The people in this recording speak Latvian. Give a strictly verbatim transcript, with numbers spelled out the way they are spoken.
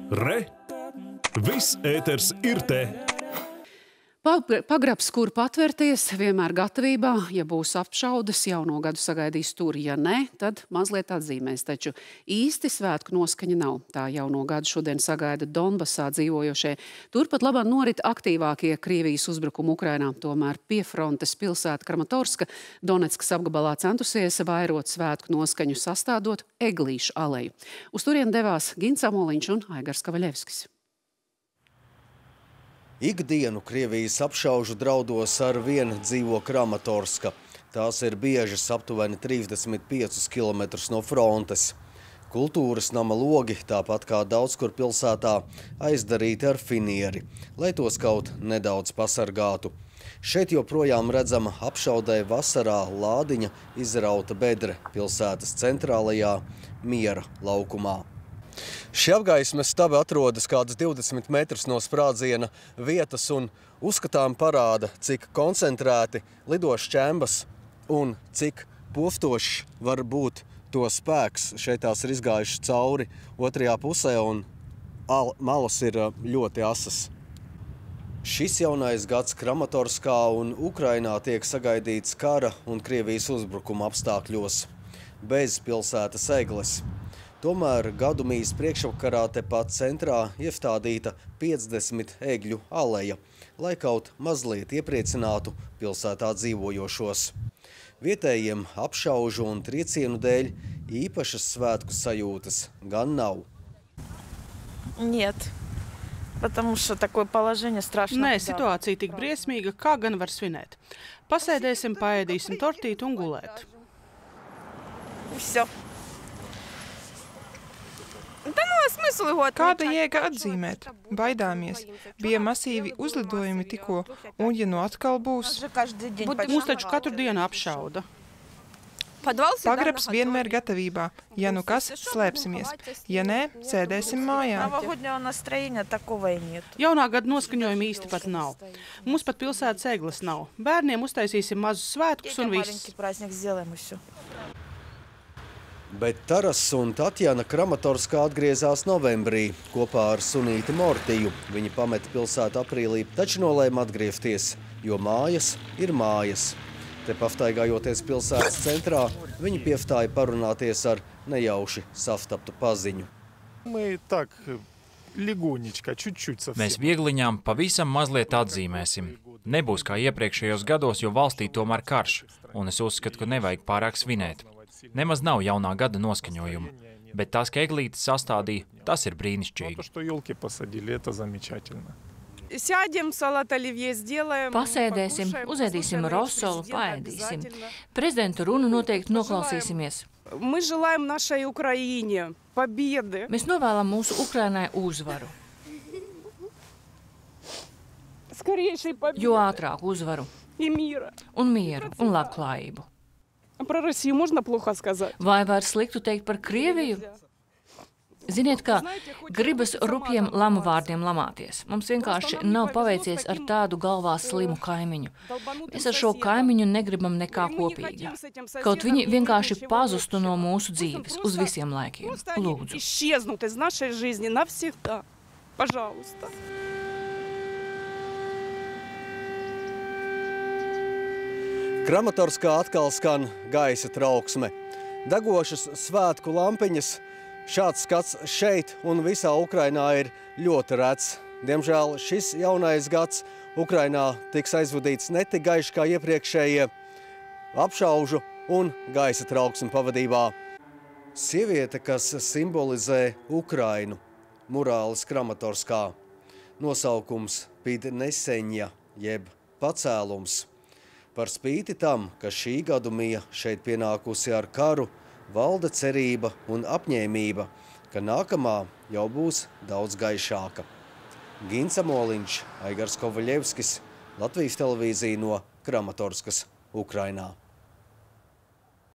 Re! Viss ēters ir te! Pagrabs, kur patvērties, vienmēr gatavībā, ja būs apšaudas, jauno gadu sagaidīs tur, ja ne, tad mazliet atzīmēs, taču īsti svētku noskaņa nav. Tā jauno gadu šodien sagaida Donbasā dzīvojošie. Turpat labā norit aktīvākie Krievijas uzbrukumi Ukrainā, tomēr piefrontes pilsēta Kramatorska Doneckas apgabalā centusies vairot svētku noskaņu sastādot Eglīšu aleju. Uz turien devās Gints Amoliņš un Aigars Kavaļevskis. Ikdienu Krievijas apšaužu draudos ar vienu dzīvo Kramatorska. Tās ir biežas aptuveni trīsdesmit piecus kilometrus no frontes. Kultūras nama logi, tāpat kā daudz kur pilsētā, aizdarīti ar finieri, lai tos kaut nedaudz pasargātu. Šeit joprojām redzama apšaudē vasarā lādiņa izrauta bedre pilsētas centrālajā Miera laukumā. Šie apgaismes stabi atrodas kādas divdesmit metrus no sprādziena vietas un uzskatām parāda, cik koncentrēti lido šķembas un cik poftošs var būt to spēks. Šeit tās ir izgājušas cauri otrajā pusē un malas ir ļoti asas. Šis jaunais gads Kramatorskā un Ukrainā tiek sagaidīts kara un Krievijas uzbrukuma apstākļos, bez pilsētas egles. Tomēr gadumijas priekšvakarā tepat centrā iestādīta piecdesmit egļu aleja, lai kaut mazliet iepriecinātu pilsētā dzīvojošos. Vietējiem apšaužu un triecienu dēļ īpašas svētku sajūtas gan nav. Нет, потому что такое положение страшно. Nē, situācija tik briesmīga, kā gan var svinēt. Pasēdēsim, paēdīsim tortīti un gulēt. Все. Kāda jēga atzīmēt? Baidāmies. Bija masīvi uzlidojumi tikko, un ja nu atkal būs? Mūs taču katru dienu apšauda. Pagrabs vienmēr gatavībā. Ja nu kas, slēpsimies. Ja nē, sēdēsim mājā. Jaunā gada noskaņojuma īsti pat nav. Mums pat pilsētas egles nav. Bērniem uztaisīsim mazus svētkus un viss. Bet Taras un Tatjana Kramatorskā atgriezās novembrī kopā ar sunīti Mortiju. Viņi pameta pilsētu aprīlī, taču nolēma atgriezties, jo mājas ir mājas. Te paftaigājoties pilsētas centrā, viņi pieftāja parunāties ar nejauši saftaptu paziņu. Mēs viegliņām pavisam mazliet atzīmēsim. Nebūs kā iepriekšējos gados, jo valstī tomēr karš, un es uzskatu, ka nevajag pārāk svinēt. Nemaz nav jaunā gada noskaņojuma, bet tas, ka eglītes sastādīja, tas ir brīnišķīgi. Pasēdēsim, uzēdīsim rosolu, paēdīsim. Prezidenta runu noteikti noklausīsimies. Mēs novēlam mūsu Ukrainai uzvaru. Jo ātrāk uzvaru. Un mieru, un labklājību. Vai var sliktu teikt par Krieviju? Ziniet, kā gribas rupjiem lamu vārdiem lamāties. Mums vienkārši nav paveicies ar tādu galvā slimu kaimiņu. Mēs ar šo kaimiņu negribam nekā kopīga. Kaut viņi vienkārši pazustu no mūsu dzīves uz visiem laikiem. Lūdzu. Kramatorskā atkal skan gaisa trauksme. Degošas svētku lampiņas. Šāds skats šeit un visā Ukrainā ir ļoti rets. Diemžēl šis jaunais gads Ukrainā tiks aizvadīts ne tik gaiši kā iepriekšējie apšaužu un gaisa trauksme pavadībā. Sieviete, kas simbolizē Ukrainu, murālis Kramatorskā. Nosaukums Pidneseņa, jeb pacēlums. Par spīti tam, ka šī gadumija šeit pienākusi ar karu, valda cerība un apņēmība, ka nākamā jau būs daudz gaišāka. Gints Amoliņš, Aigars Kavaļevskis, Latvijas televīzija no Kramatorskas, Ukrainā.